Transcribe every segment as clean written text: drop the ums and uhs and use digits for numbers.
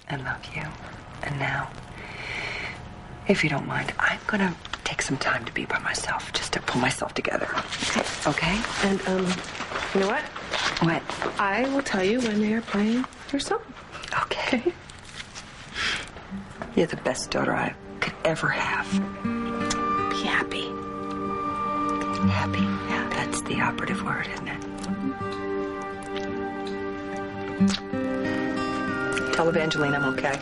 and love you. And now, if you don't mind, I'm gonna take some time to be by myself, just to pull myself together. Okay? And, you know what? What? I will tell you when they are playing your song. Okay. You're the best daughter I could ever have. Be happy. Happy. Yeah, that's the operative word, isn't it? Tell Evangeline I'm okay.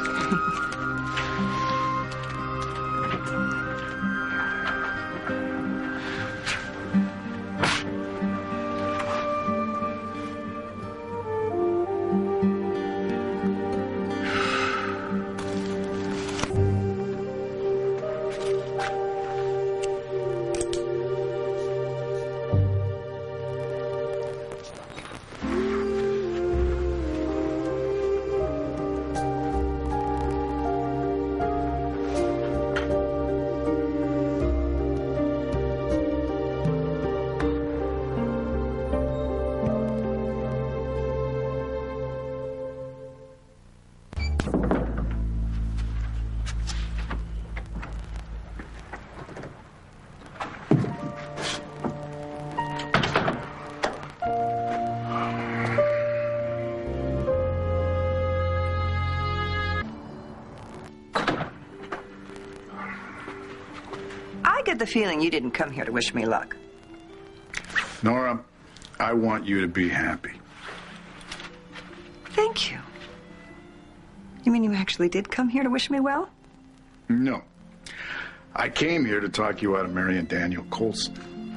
I get the feeling you didn't come here to wish me luck. Nora, I want you to be happy. Thank you. You mean you actually did come here to wish me well? No. I came here to talk you out of marrying Daniel Colson.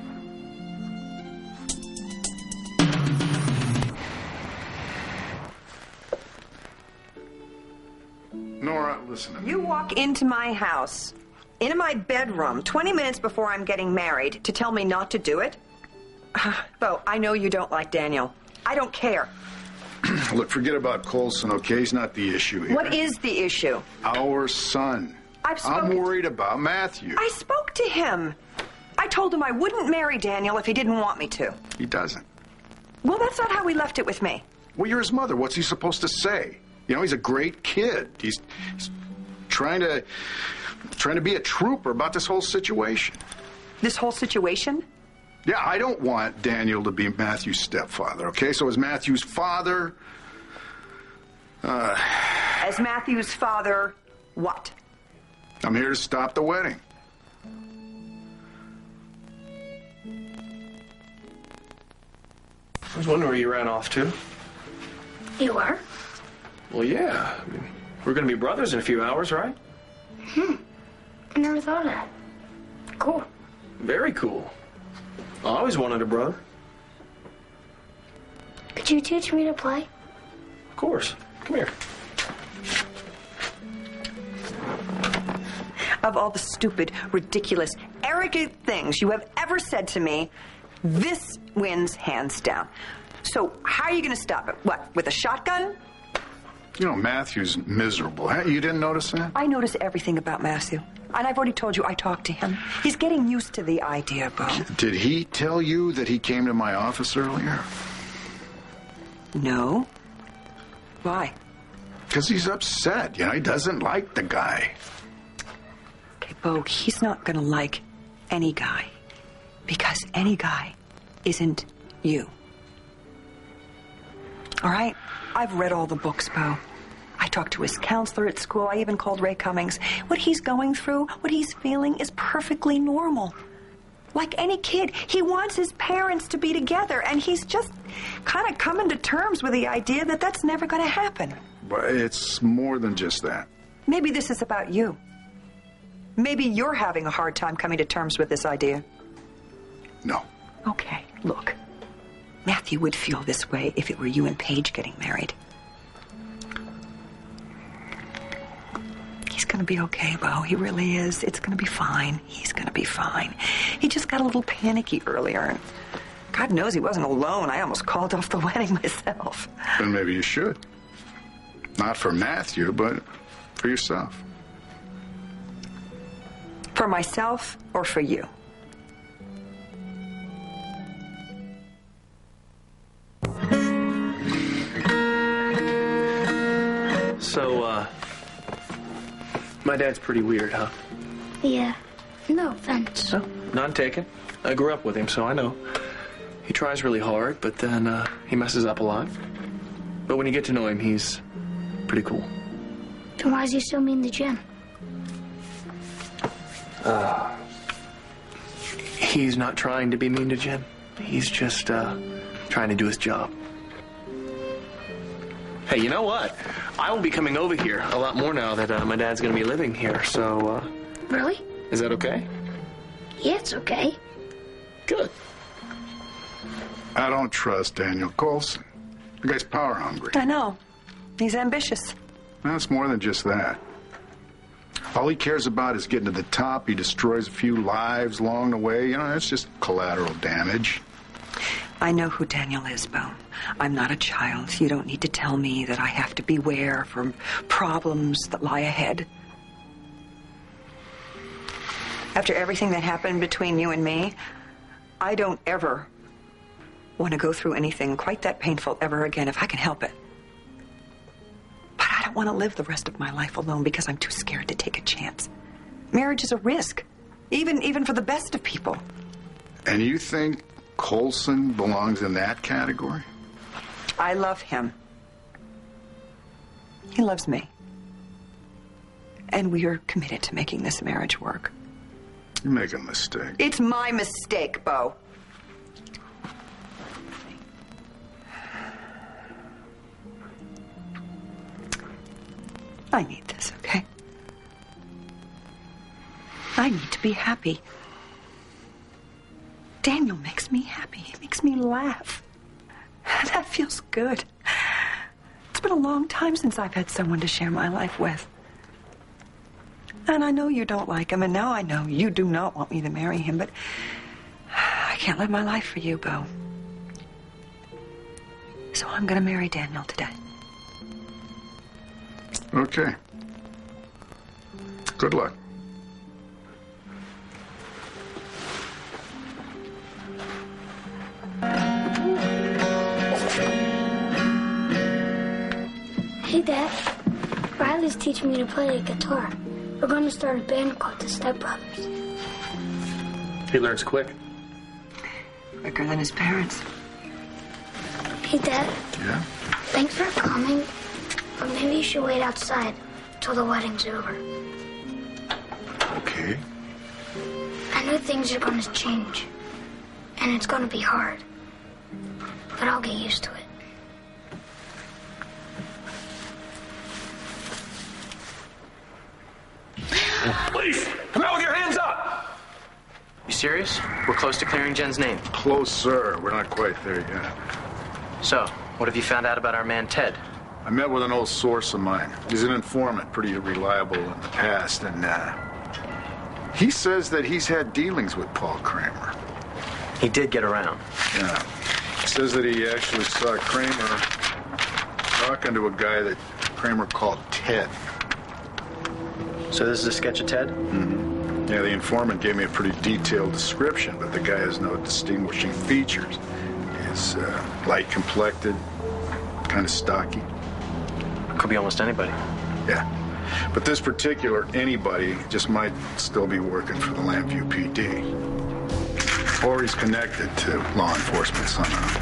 Nora, listen to me. You walk into my house, into my bedroom, 20 minutes before I'm getting married to tell me not to do it? Bo, I know you don't like Daniel. I don't care. Look, forget about Colson, okay? He's not the issue here. What is the issue? Our son. I'm worried about Matthew. I spoke to him. I told him I wouldn't marry Daniel if he didn't want me to. He doesn't. Well, that's not how he left it with me. Well, you're his mother. What's he supposed to say? You know, he's a great kid. He's trying to be a trooper about this whole situation. This whole situation? Yeah, I don't want Daniel to be Matthew's stepfather, okay? So as Matthew's father... As Matthew's father, what? I'm here to stop the wedding. I was wondering where you ran off to. You are? Well, yeah. I mean, we're going to be brothers in a few hours, right? I never thought of that. Cool. Very cool. I always wanted a brother. Could you teach me to play? Of course. Come here. Of all the stupid, ridiculous, arrogant things you have ever said to me, this wins hands down. So how are you going to stop it? What, with a shotgun? You know, Matthew's miserable. Huh? You didn't notice that? I notice everything about Matthew. And I've already told you I talked to him. He's getting used to the idea, Bo. Did he tell you that he came to my office earlier? No. Why? Because he's upset. You know, he doesn't like the guy. Okay, Bo, he's not going to like any guy. Because any guy isn't you. All right? I've read all the books, Bo. I talked to his counselor at school. I even called Ray Cummings. What he's going through, what he's feeling is perfectly normal. Like any kid, he wants his parents to be together, and he's just kind of coming to terms with the idea that that's never going to happen. But it's more than just that. Maybe this is about you. Maybe you're having a hard time coming to terms with this idea. No. Okay, look. Matthew would feel this way if it were you and Paige getting married. He's going to be okay, Bo. He really is. It's going to be fine. He's going to be fine. He just got a little panicky earlier. And God knows he wasn't alone. I almost called off the wedding myself. Then maybe you should. Not for Matthew, but for yourself. For myself or for you? So, My dad's pretty weird, huh? Yeah. No offense. No, none taken. I grew up with him, so I know. He tries really hard, but then he messes up a lot. But when you get to know him, he's pretty cool. Then why is he so mean to Jen? He's not trying to be mean to Jen. He's just trying to do his job. Hey, you know what? I will be coming over here a lot more now that my dad's going to be living here, so... Really? Is that okay? Yeah, it's okay. Good. I don't trust Daniel Coulson. The guy's power hungry. I know. He's ambitious. Well, it's more than just that. All he cares about is getting to the top. He destroys a few lives along the way. You know, that's just collateral damage. I know who Daniel is, Bo. I'm not a child. You don't need to tell me that I have to beware for problems that lie ahead. After everything that happened between you and me, I don't ever want to go through anything quite that painful ever again if I can help it. But I don't want to live the rest of my life alone because I'm too scared to take a chance. Marriage is a risk, even for the best of people. And you think Coulson belongs in that category? I love him. He loves me. And we are committed to making this marriage work. You make a mistake. It's my mistake, Bo. I need this, okay? I need to be happy. Daniel makes me happy. He makes me laugh. That feels good. It's been a long time since I've had someone to share my life with. And I know you don't like him, and now I know you do not want me to marry him, but I can't live my life for you, Bo. So I'm going to marry Daniel today. Okay. Good luck. Hey, Dad. Riley's teaching me to play the guitar. We're going to start a band called the Step Brothers. He learns quick. Quicker than his parents. Hey, Dad. Yeah? Thanks for coming. But maybe you should wait outside till the wedding's over. Okay. I know things are going to change. And it's going to be hard. But I'll get used to it. Please, come out with your hands up! You serious? We're close to clearing Jen's name. Close, sir. We're not quite there yet. So, what have you found out about our man Ted? I met with an old source of mine. He's an informant, pretty reliable in the past, and he says that he's had dealings with Paul Kramer. He did get around. Yeah. He says that he actually saw Kramer talking to a guy that Kramer called Ted. So this is a sketch of Ted? Mm-hmm. Yeah, the informant gave me a pretty detailed description, but the guy has no distinguishing features. He's light-complected, kind of stocky. Could be almost anybody. Yeah. But this particular anybody just might still be working for the Lambview PD. Or he's connected to law enforcement somehow.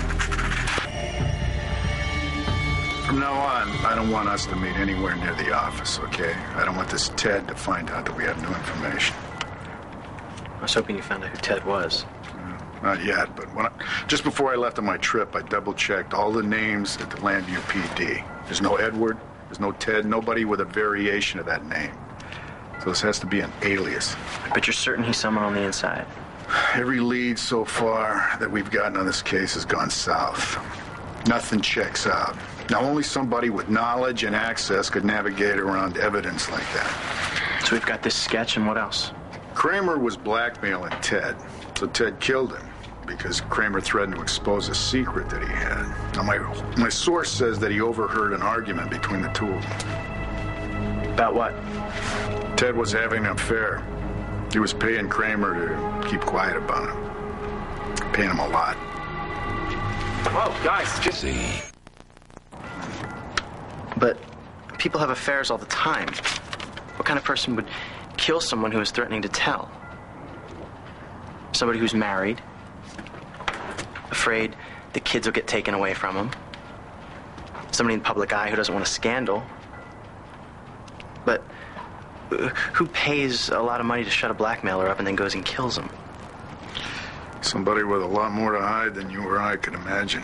From now on, I don't want us to meet anywhere near the office, okay? I don't want this Ted to find out that we have new information. I was hoping you found out who Ted was. Not yet, but just before I left on my trip, I double-checked all the names at the Lambview PD. There's no Edward, there's no Ted, nobody with a variation of that name. So this has to be an alias. But you're certain he's someone on the inside? Every lead so far that we've gotten on this case has gone south. Nothing checks out. Now, only somebody with knowledge and access could navigate around evidence like that. So we've got this sketch, and what else? Kramer was blackmailing Ted, so Ted killed him because Kramer threatened to expose a secret that he had. Now, my source says that he overheard an argument between the two of them. About what? Ted was having an affair. He was paying Kramer to keep quiet about him. Paying him a lot. Whoa, guys, just... But people have affairs all the time. What kind of person would kill someone who is threatening to tell? Somebody who's married, afraid the kids will get taken away from him. Somebody in the public eye who doesn't want a scandal. But who pays a lot of money to shut a blackmailer up and then goes and kills him? Somebody with a lot more to hide than you or I could imagine.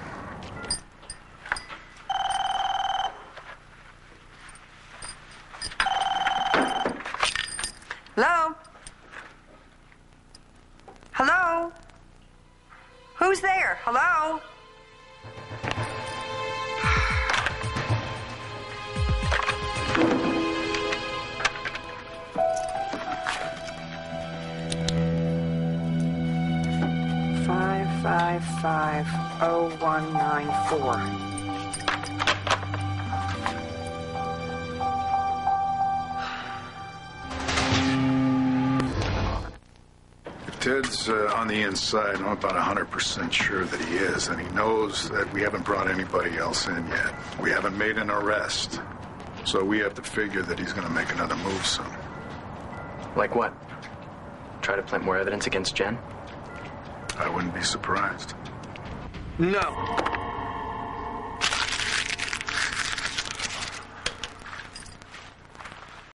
Hello? Hello? Who's there? Hello? Five 0194. Ted's on the inside. I'm about 100% sure that he is, and he knows that we haven't brought anybody else in yet. We haven't made an arrest, so we have to figure that he's going to make another move soon. Like what? Try to plant more evidence against Jen? I wouldn't be surprised. No.